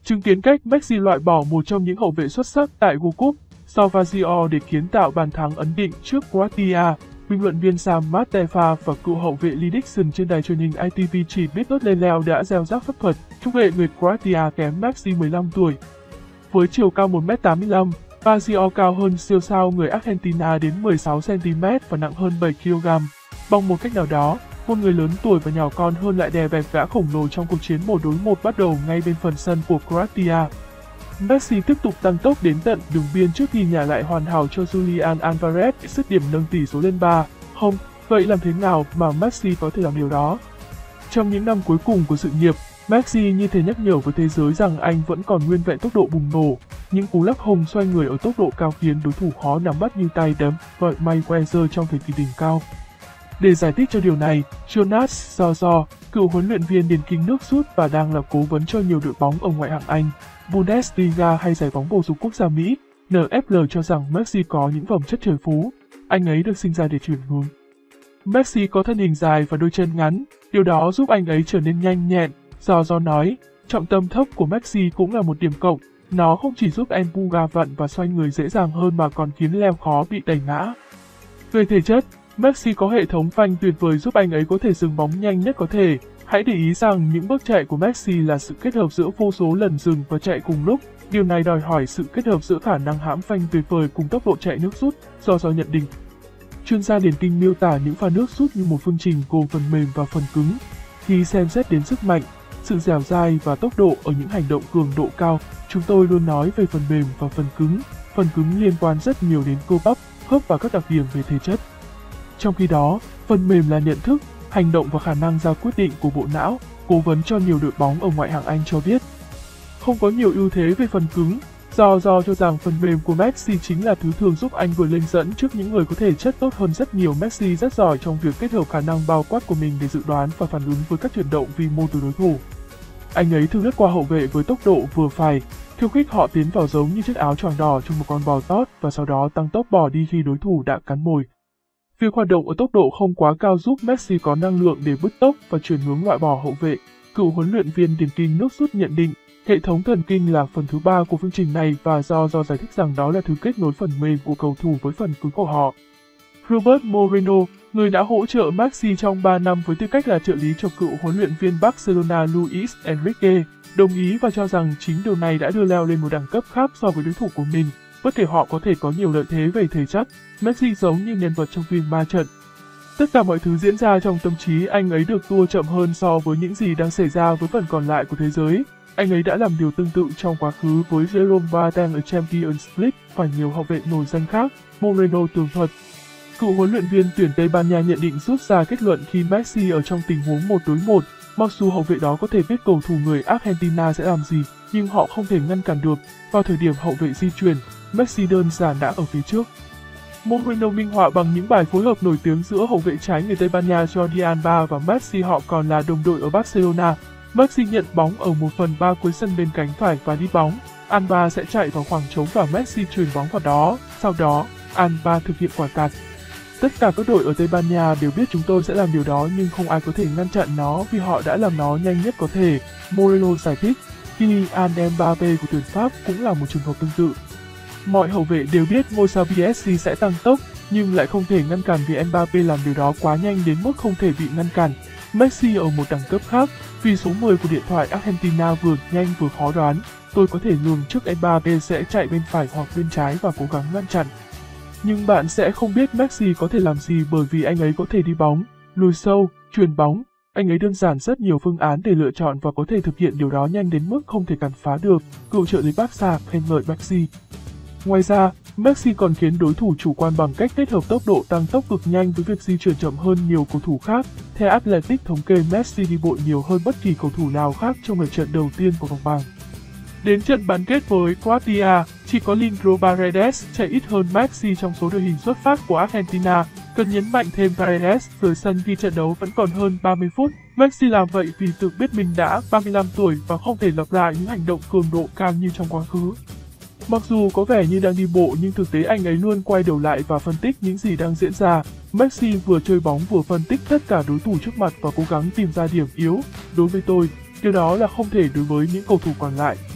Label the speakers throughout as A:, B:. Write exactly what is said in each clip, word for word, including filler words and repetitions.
A: Chứng kiến cách Messi loại bỏ một trong những hậu vệ xuất sắc tại World Cup, Salvador để kiến tạo bàn thắng ấn định trước Croatia, bình luận viên Sam Matefa và cựu hậu vệ Lee Dixon trên đài truyền hình i tê vê chỉ biết tốt lên leo đã gieo rắc phấp phật, chúc lệ người Croatia kém Messi mười lăm tuổi. Với chiều cao một mét tám mươi lăm, Fazio cao hơn siêu sao người Argentina đến mười sáu xăng ti mét và nặng hơn bảy ki lô gam. Bằng một cách nào đó, một người lớn tuổi và nhỏ con hơn lại đè bẹp gã khổng lồ trong cuộc chiến một đối một bắt đầu ngay bên phần sân của Croatia. Messi tiếp tục tăng tốc đến tận đường biên trước khi nhả lại hoàn hảo cho Julian Alvarez dứt điểm nâng tỷ số lên ba không. Vậy làm thế nào mà Messi có thể làm điều đó? Trong những năm cuối cùng của sự nghiệp, Messi như thể nhắc nhở với thế giới rằng anh vẫn còn nguyên vẹn tốc độ bùng nổ. Những cú lắc hồng xoay người ở tốc độ cao khiến đối thủ khó nắm bắt như tay đấm và Mayweather trong thời kỳ đỉnh cao. Để giải thích cho điều này, Jonas Zorzo, cựu huấn luyện viên điền kinh nước rút và đang là cố vấn cho nhiều đội bóng ở ngoại hạng Anh, Bundesliga hay giải bóng bầu dục quốc gia Mỹ, en ép lờ cho rằng Messi có những phẩm chất trời phú. Anh ấy được sinh ra để chuyển hướng. Messi có thân hình dài và đôi chân ngắn, điều đó giúp anh ấy trở nên nhanh nhẹn. Zorzo nói, trọng tâm thấp của Messi cũng là một điểm cộng. Nó không chỉ giúp em Puga vặn và xoay người dễ dàng hơn mà còn khiến Leo khó bị đẩy ngã. Về thể chất, Messi có hệ thống phanh tuyệt vời giúp anh ấy có thể dừng bóng nhanh nhất có thể. Hãy để ý rằng những bước chạy của Messi là sự kết hợp giữa vô số lần dừng và chạy cùng lúc. Điều này đòi hỏi sự kết hợp giữa khả năng hãm phanh tuyệt vời cùng tốc độ chạy nước rút, Zorzo nhận định. Chuyên gia điền kinh miêu tả những pha nước rút như một phương trình gồm phần mềm và phần cứng. Khi xem xét đến sức mạnh, sự dẻo dai và tốc độ ở những hành động cường độ cao, chúng tôi luôn nói về phần mềm và phần cứng. Phần cứng liên quan rất nhiều đến cơ bắp, khớp và các đặc điểm về thể chất. Trong khi đó, phần mềm là nhận thức, hành động và khả năng ra quyết định của bộ não, cố vấn cho nhiều đội bóng ở ngoại hạng Anh cho biết. Không có nhiều ưu thế về phần cứng, do do cho rằng phần mềm của Messi chính là thứ thường giúp anh vượt lên dẫn trước những người có thể chất tốt hơn rất nhiều. Messi rất giỏi trong việc kết hợp khả năng bao quát của mình để dự đoán và phản ứng với các chuyển động vi mô từ đối thủ. Anh ấy thường lướt qua hậu vệ với tốc độ vừa phải, khiêu khích họ tiến vào giống như chiếc áo choàng đỏ trong một con bò tót và sau đó tăng tốc bỏ đi khi đối thủ đã cắn mồi. Việc hoạt động ở tốc độ không quá cao giúp Messi có năng lượng để bứt tốc và chuyển hướng loại bỏ hậu vệ. Cựu huấn luyện viên điền kinh nước rút nhận định, hệ thống thần kinh là phần thứ ba của phương trình này và do do giải thích rằng đó là thứ kết nối phần mềm của cầu thủ với phần cứng của họ. Robert Moreno, người đã hỗ trợ Messi trong ba năm với tư cách là trợ lý cho cựu huấn luyện viên Barcelona Luis Enrique, đồng ý và cho rằng chính điều này đã đưa Leo lên một đẳng cấp khác so với đối thủ của mình. Bất kể họ có thể có nhiều lợi thế về thể chất, Messi giống như nhân vật trong phim ma trận. Tất cả mọi thứ diễn ra trong tâm trí anh ấy được tua chậm hơn so với những gì đang xảy ra với phần còn lại của thế giới. Anh ấy đã làm điều tương tự trong quá khứ với Jerome Boateng ở Champions League và nhiều hậu vệ nổi danh khác, Moreno tường thuật. Cựu huấn luyện viên tuyển Tây Ban Nha nhận định rút ra kết luận khi Messi ở trong tình huống một đối một, mặc dù hậu vệ đó có thể biết cầu thủ người Argentina sẽ làm gì, nhưng họ không thể ngăn cản được. Vào thời điểm hậu vệ di chuyển, Messi đơn giản đã ở phía trước. Moreno minh họa bằng những bài phối hợp nổi tiếng giữa hậu vệ trái người Tây Ban Nha Jordi Alba và Messi, họ còn là đồng đội ở Barcelona. Messi nhận bóng ở một phần ba cuối sân bên cánh phải và đi bóng. Alba sẽ chạy vào khoảng trống và Messi chuyền bóng vào đó. Sau đó, Alba thực hiện quả tạt. Tất cả các đội ở Tây Ban Nha đều biết chúng tôi sẽ làm điều đó nhưng không ai có thể ngăn chặn nó vì họ đã làm nó nhanh nhất có thể. Moreno giải thích. Kylian Mbappé của tuyển Pháp cũng là một trường hợp tương tự. Mọi hậu vệ đều biết ngôi sao pê ét giê sẽ tăng tốc, nhưng lại không thể ngăn cản vì Mbappé làm điều đó quá nhanh đến mức không thể bị ngăn cản. Messi ở một đẳng cấp khác, vì số mười của điện thoại Argentina vừa nhanh vừa khó đoán, tôi có thể lường trước Mbappé sẽ chạy bên phải hoặc bên trái và cố gắng ngăn chặn. Nhưng bạn sẽ không biết Messi có thể làm gì bởi vì anh ấy có thể đi bóng, lùi sâu, chuyền bóng. Anh ấy đơn giản rất nhiều phương án để lựa chọn và có thể thực hiện điều đó nhanh đến mức không thể cản phá được, cựu trợ lý Barca khen ngợi Messi. Ngoài ra, Messi còn khiến đối thủ chủ quan bằng cách kết hợp tốc độ tăng tốc cực nhanh với việc di chuyển chậm hơn nhiều cầu thủ khác. Theo Athletic thống kê, Messi đi bộ nhiều hơn bất kỳ cầu thủ nào khác trong lượt trận đầu tiên của vòng bảng. Đến trận bán kết với Croatia, chỉ có Leandro Paredes chạy ít hơn Messi trong số đội hình xuất phát của Argentina. Cần nhấn mạnh thêm Paredes rời sân khi trận đấu vẫn còn hơn ba mươi phút. Messi làm vậy vì tự biết mình đã ba mươi lăm tuổi và không thể lặp lại những hành động cường độ cao như trong quá khứ. Mặc dù có vẻ như đang đi bộ nhưng thực tế anh ấy luôn quay đầu lại và phân tích những gì đang diễn ra. Messi vừa chơi bóng vừa phân tích tất cả đối thủ trước mặt và cố gắng tìm ra điểm yếu. Đối với tôi, điều đó là không thể đối với những cầu thủ còn lại.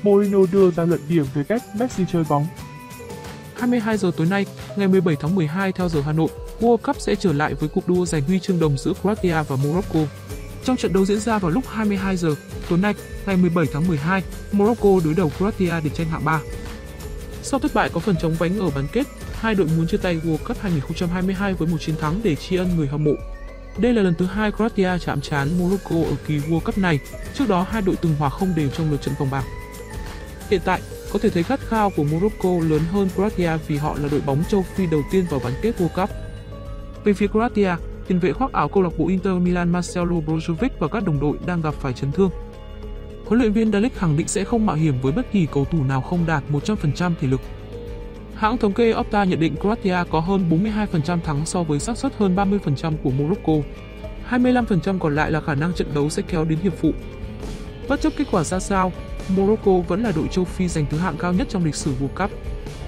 A: Mourinho đưa ra luận điểm về cách Messi chơi bóng.
B: hai mươi hai giờ tối nay, ngày mười bảy tháng mười hai theo giờ Hà Nội, World Cup sẽ trở lại với cuộc đua giành huy chương đồng giữa Croatia và Morocco. Trong trận đấu diễn ra vào lúc hai mươi hai giờ tối nay, ngày mười bảy tháng mười hai, Morocco đối đầu Croatia để tranh hạng ba. Sau thất bại có phần chóng vánh ở bán kết, hai đội muốn chia tay World Cup hai không hai hai với một chiến thắng để tri ân người hâm mộ. Đây là lần thứ hai Croatia chạm trán Morocco ở kỳ World Cup này, trước đó hai đội từng hòa không đều trong lượt trận vòng bảng. Hiện tại, có thể thấy khát khao của Morocco lớn hơn Croatia vì họ là đội bóng châu Phi đầu tiên vào bán kết World Cup. Về phía Croatia, tiền vệ khoác áo câu lạc bộ Inter Milan Marcelo Brozovic và các đồng đội đang gặp phải chấn thương. Huấn luyện viên Dalic khẳng định sẽ không mạo hiểm với bất kỳ cầu thủ nào không đạt một trăm phần trăm thể lực. Hãng thống kê Opta nhận định Croatia có hơn bốn mươi hai phần trăm thắng so với xác suất hơn ba mươi phần trăm của Morocco. hai mươi lăm phần trăm còn lại là khả năng trận đấu sẽ kéo đến hiệp phụ. Bất chấp kết quả ra sao, Morocco vẫn là đội châu Phi giành thứ hạng cao nhất trong lịch sử World Cup.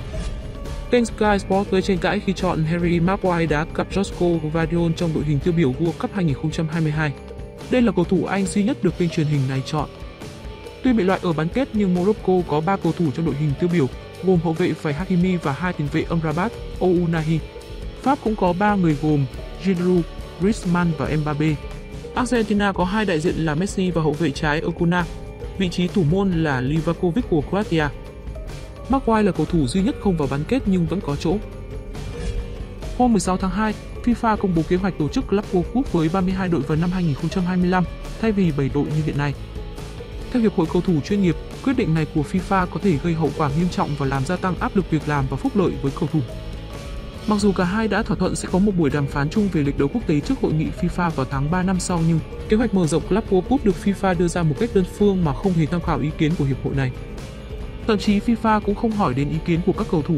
B: Kênh Sky Sports gây tranh cãi khi chọn Harry Maguire đá cặp Joško Gvardiol trong đội hình tiêu biểu World Cup hai không hai hai. Đây là cầu thủ Anh duy nhất được kênh truyền hình này chọn. Tuy bị loại ở bán kết nhưng Morocco có ba cầu thủ trong đội hình tiêu biểu, gồm hậu vệ phải Hakimi và hai tiền vệ Amrabat, Ounahi. Pháp cũng có ba người gồm Giroud, Griezmann và Mbappé. Argentina có hai đại diện là Messi và hậu vệ trái Ocuna. Vị trí thủ môn là Livakovic của Croatia. Maguire là cầu thủ duy nhất không vào bán kết nhưng vẫn có chỗ. Hôm mười sáu tháng hai, FIFA công bố kế hoạch tổ chức Club World Cup với ba mươi hai đội vào năm hai không hai lăm, thay vì bảy đội như hiện nay. Theo Hiệp hội Cầu thủ chuyên nghiệp, quyết định này của FIFA có thể gây hậu quả nghiêm trọng và làm gia tăng áp lực việc làm và phúc lợi với cầu thủ. Mặc dù cả hai đã thỏa thuận sẽ có một buổi đàm phán chung về lịch đấu quốc tế trước hội nghị FIFA vào tháng ba năm sau nhưng kế hoạch mở rộng Club World Cup được FIFA đưa ra một cách đơn phương mà không hề tham khảo ý kiến của hiệp hội này. Thậm chí FIFA cũng không hỏi đến ý kiến của các cầu thủ.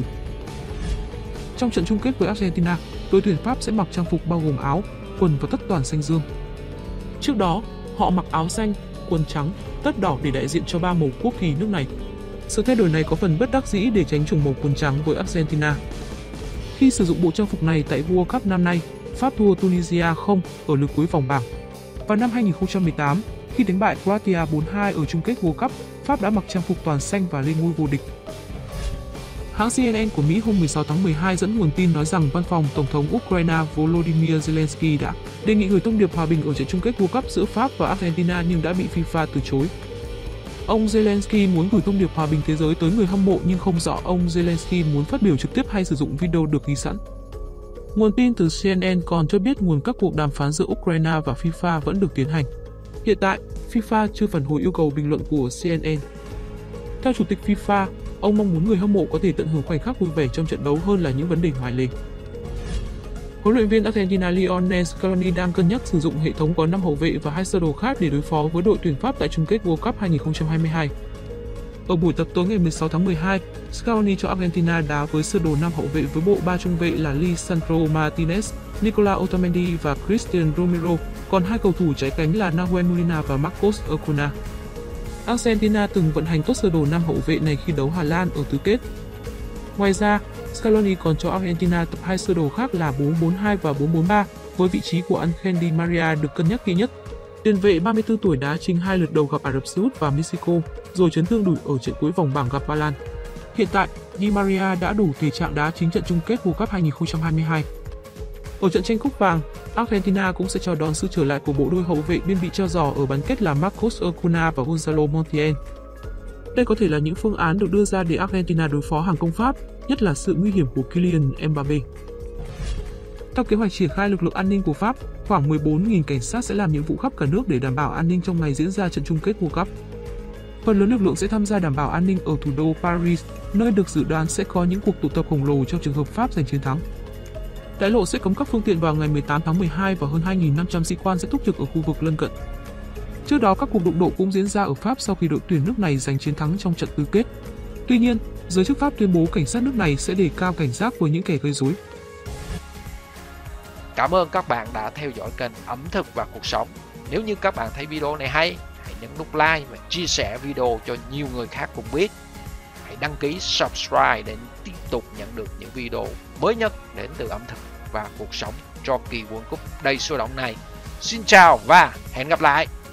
B: Trong trận chung kết với Argentina, đội tuyển Pháp sẽ mặc trang phục bao gồm áo, quần và tất toàn xanh dương. Trước đó, họ mặc áo xanh, quần trắng, tất đỏ để đại diện cho ba màu quốc kỳ nước này. Sự thay đổi này có phần bất đắc dĩ để tránh trùng màu quần trắng với Argentina. Khi sử dụng bộ trang phục này tại World Cup năm nay, Pháp thua Tunisia không ở lượt cuối vòng bảng. Vào năm hai không một tám, khi đánh bại Croatia bốn hai ở chung kết World Cup, Pháp đã mặc trang phục toàn xanh và lên ngôi vô địch. Hãng C N N của Mỹ hôm mười sáu tháng mười hai dẫn nguồn tin nói rằng văn phòng Tổng thống Ukraine Volodymyr Zelensky đã đề nghị gửi thông điệp hòa bình ở trận chung kết World Cup giữa Pháp và Argentina nhưng đã bị FIFA từ chối. Ông Zelensky muốn gửi thông điệp hòa bình thế giới tới người hâm mộ nhưng không rõ ông Zelensky muốn phát biểu trực tiếp hay sử dụng video được ghi sẵn. Nguồn tin từ C N N còn cho biết nguồn các cuộc đàm phán giữa Ukraine và FIFA vẫn được tiến hành. Hiện tại, FIFA chưa phản hồi yêu cầu bình luận của C N N. Theo Chủ tịch FIFA, ông mong muốn người hâm mộ có thể tận hưởng khoảnh khắc vui vẻ trong trận đấu hơn là những vấn đề ngoài lề. Huấn luyện viên Argentina Lionel Scaloni đang cân nhắc sử dụng hệ thống có năm hậu vệ và hai sơ đồ khác để đối phó với đội tuyển Pháp tại chung kết World Cup hai không hai hai. Ở buổi tập tối ngày mười sáu tháng mười hai, Scaloni cho Argentina đá với sơ đồ năm hậu vệ với bộ ba trung vệ là Lisandro Martinez, Nicolas Otamendi và Cristian Romero, còn hai cầu thủ trái cánh là Nahuel Molina và Marcos Acuna. Argentina từng vận hành tốt sơ đồ năm hậu vệ này khi đấu Hà Lan ở tứ kết. Ngoài ra, Scaloni còn cho Argentina tập hai sơ đồ khác là bốn bốn hai và bốn bốn ba, với vị trí của Angel Di Maria được cân nhắc kỹ nhất. Tiền vệ ba mươi tư tuổi đá chính hai lượt đầu gặp Ả Rập Xê Út và Mexico, rồi chấn thương đùi ở trận cuối vòng bảng gặp Ba Lan. Hiện tại, Di Maria đã đủ thể trạng đá chính trận chung kết World Cup hai không hai hai. Ở trận tranh cúp vàng, Argentina cũng sẽ chào đón sự trở lại của bộ đôi hậu vệ biên bị treo giò ở bán kết là Marcos Acuna và Gonzalo Montiel. Đây có thể là những phương án được đưa ra để Argentina đối phó hàng công Pháp, nhất là sự nguy hiểm của Kylian Mbappé. Theo kế hoạch triển khai lực lượng an ninh của Pháp, khoảng mười bốn nghìn cảnh sát sẽ làm nhiệm vụ khắp cả nước để đảm bảo an ninh trong ngày diễn ra trận chung kết World Cup. Phần lớn lực lượng sẽ tham gia đảm bảo an ninh ở thủ đô Paris, nơi được dự đoán sẽ có những cuộc tụ tập khổng lồ trong trường hợp Pháp giành chiến thắng. Đại lộ sẽ cấm các phương tiện vào ngày mười tám tháng mười hai và hơn hai nghìn năm trăm sĩ quan sẽ túc trực ở khu vực lân cận. Trước đó, các cuộc đụng độ cũng diễn ra ở Pháp sau khi đội tuyển nước này giành chiến thắng trong trận tứ kết. Tuy nhiên, giới chức Pháp tuyên bố cảnh sát nước này sẽ đề cao cảnh giác với những kẻ gây rối.
C: Cảm ơn các bạn đã theo dõi kênh Ẩm thực và Cuộc sống. Nếu như các bạn thấy video này hay, hãy nhấn nút like và chia sẻ video cho nhiều người khác cùng biết. Hãy đăng ký subscribe để tiếp tục nhận được những video mới nhất đến từ ẩm thực và cuộc sống cho kỳ World Cup đầy sôi động này. Xin chào và hẹn gặp lại!